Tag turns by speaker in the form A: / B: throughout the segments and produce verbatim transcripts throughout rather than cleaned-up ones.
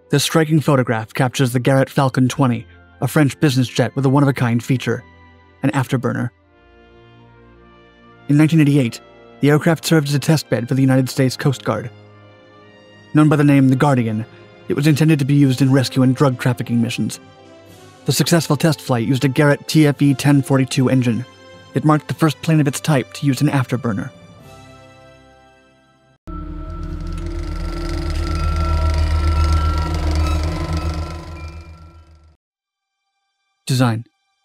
A: This striking photograph captures the Garrett Falcon twenty, a French business jet with a one-of-a-kind feature, an afterburner. In nineteen eighty-eight, the aircraft served as a testbed for the United States Coast Guard. Known by the name the Guardian, it was intended to be used in rescue and drug trafficking missions. The successful test flight used a Garrett T F E ten forty-two engine. It marked the first plane of its type to use an afterburner. Design.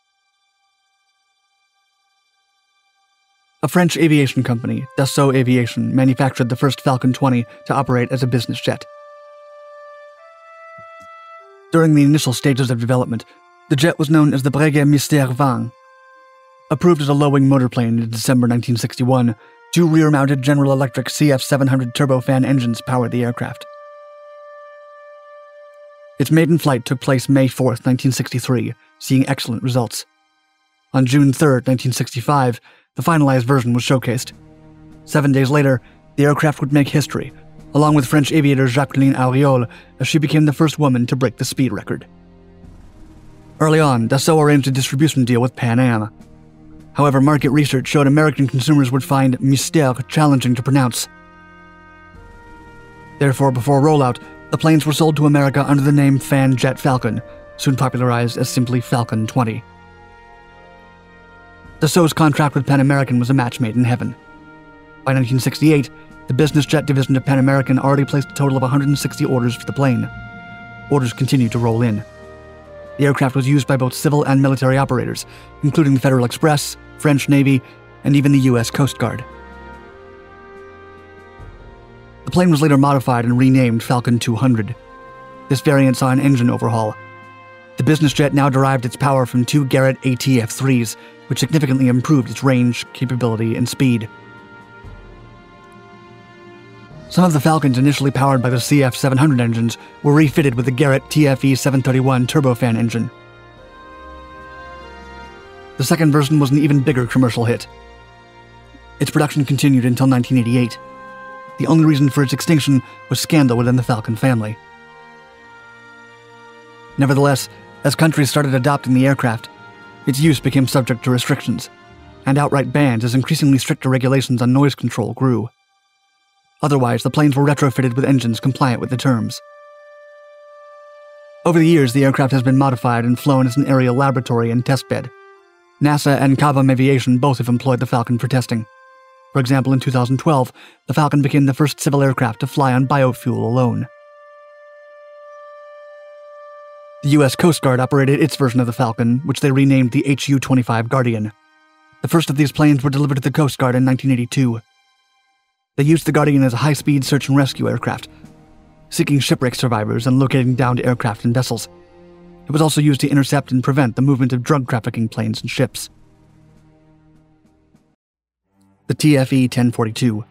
A: A French aviation company, Dassault Aviation, manufactured the first Falcon twenty to operate as a business jet. During the initial stages of development, the jet was known as the Breguet Mystère twenty. Approved as a low-wing motorplane in December nineteen sixty-one, two rear-mounted General Electric C F seven hundred turbofan engines powered the aircraft. Its maiden flight took place May fourth, nineteen sixty-three, seeing excellent results. On June third, nineteen sixty-five, the finalized version was showcased. Seven days later, the aircraft would make history, along with French aviator Jacqueline Auriol, as she became the first woman to break the speed record. Early on, Dassault arranged a distribution deal with Pan Am. However, market research showed American consumers would find Mystère challenging to pronounce. Therefore, before rollout, the planes were sold to America under the name Fan Jet Falcon, soon popularized as simply Falcon twenty. Dassault's contract with Pan American was a match made in heaven. By nineteen sixty-eight, the business jet division of Pan American already placed a total of one hundred sixty orders for the plane. Orders continued to roll in. The aircraft was used by both civil and military operators, including the Federal Express, French Navy, and even the U S Coast Guard. The plane was later modified and renamed Falcon two hundred. This variant saw an engine overhaul. The business jet now derived its power from two Garrett A T F threes, which significantly improved its range, capability, and speed. Some of the Falcons initially powered by the C F seven hundred engines were refitted with the Garrett T F E seven thirty-one turbofan engine. The second version was an even bigger commercial hit. Its production continued until nineteen eighty-eight. The only reason for its extinction was scandal within the Falcon family. Nevertheless, as countries started adopting the aircraft, its use became subject to restrictions, and outright bans as increasingly stricter regulations on noise control grew. Otherwise, the planes were retrofitted with engines compliant with the terms. Over the years, the aircraft has been modified and flown as an aerial laboratory and testbed. NASA and Cavam Aviation both have employed the Falcon for testing. For example, in two thousand twelve, the Falcon became the first civil aircraft to fly on biofuel alone. The U S Coast Guard operated its version of the Falcon, which they renamed the H U twenty-five Guardian. The first of these planes were delivered to the Coast Guard in nineteen eighty-two. They used the Guardian as a high-speed search and rescue aircraft, seeking shipwreck survivors and locating downed aircraft and vessels. It was also used to intercept and prevent the movement of drug trafficking planes and ships. The T F E ten forty-two.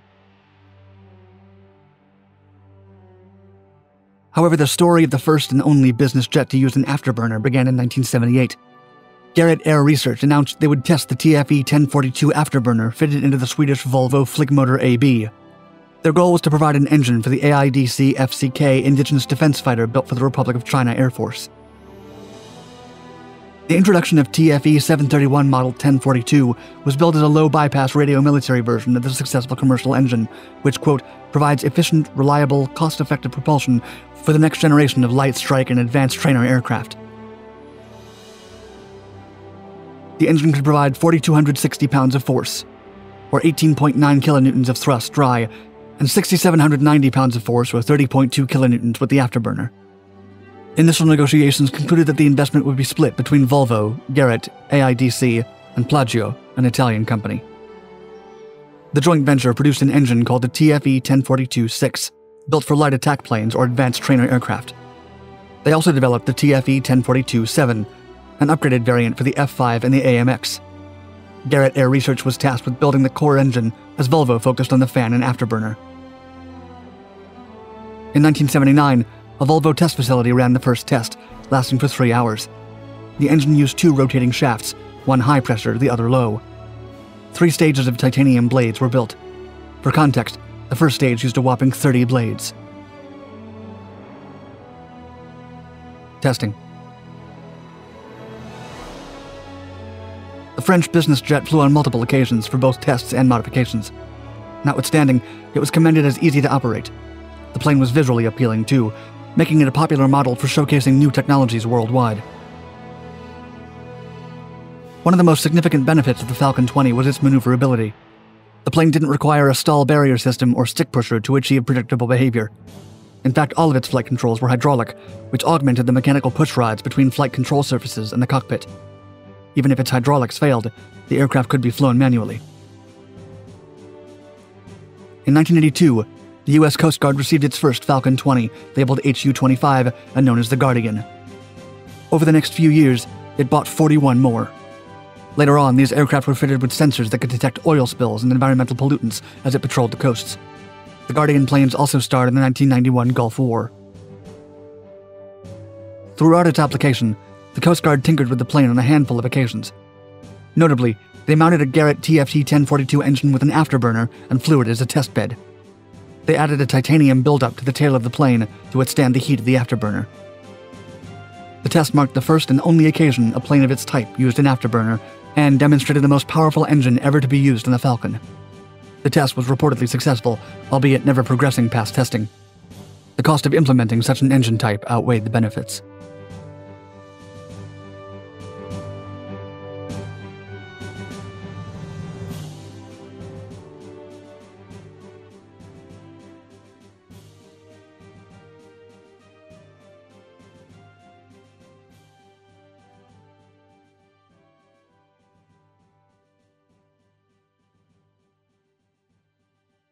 A: However, the story of the first and only business jet to use an afterburner began in nineteen seventy-eight. Garrett Air Research announced they would test the T F E ten forty-two afterburner fitted into the Swedish Volvo Fligmotor A B. Their goal was to provide an engine for the A I D C F C K indigenous defense fighter built for the Republic of China Air Force. The introduction of T F E seven thirty-one Model ten forty-two was billed as a low-bypass radio military version of the successful commercial engine, which, quote, provides efficient, reliable, cost-effective propulsion for the next generation of light strike and advanced trainer aircraft. The engine could provide four thousand two hundred sixty pounds of force, or eighteen point nine kilonewtons of thrust dry, and six thousand seven hundred ninety pounds of force, or thirty point two kilonewtons with the afterburner. Initial negotiations concluded that the investment would be split between Volvo, Garrett, A I D C, and Plagio, an Italian company. The joint venture produced an engine called the T F E ten forty-two six, built for light attack planes or advanced trainer aircraft. They also developed the T F E ten forty-two seven, an upgraded variant for the F five and the A M X. Garrett Air Research was tasked with building the core engine, as Volvo focused on the fan and afterburner. In nineteen seventy-nine, a Volvo test facility ran the first test, lasting for three hours. The engine used two rotating shafts, one high pressure, the other low. Three stages of titanium blades were built. For context, the first stage used a whopping thirty blades. Testing. The French business jet flew on multiple occasions for both tests and modifications. Notwithstanding, it was commended as easy to operate. The plane was visually appealing too, making it a popular model for showcasing new technologies worldwide. One of the most significant benefits of the Falcon twenty was its maneuverability. The plane didn't require a stall barrier system or stick pusher to achieve predictable behavior. In fact, all of its flight controls were hydraulic, which augmented the mechanical push rods between flight control surfaces and the cockpit. Even if its hydraulics failed, the aircraft could be flown manually. In nineteen eighty-two, the U S Coast Guard received its first Falcon twenty, labeled H U twenty-five and known as the Guardian. Over the next few years, it bought forty-one more. Later on, these aircraft were fitted with sensors that could detect oil spills and environmental pollutants as it patrolled the coasts. The Guardian planes also starred in the nineteen ninety-one Gulf War. Throughout its application, the Coast Guard tinkered with the plane on a handful of occasions. Notably, they mounted a Garrett T F E ten forty-two engine with an afterburner and flew it as a testbed. They added a titanium buildup to the tail of the plane to withstand the heat of the afterburner. The test marked the first and only occasion a plane of its type used an afterburner and demonstrated the most powerful engine ever to be used in the Falcon. The test was reportedly successful, albeit never progressing past testing. The cost of implementing such an engine type outweighed the benefits.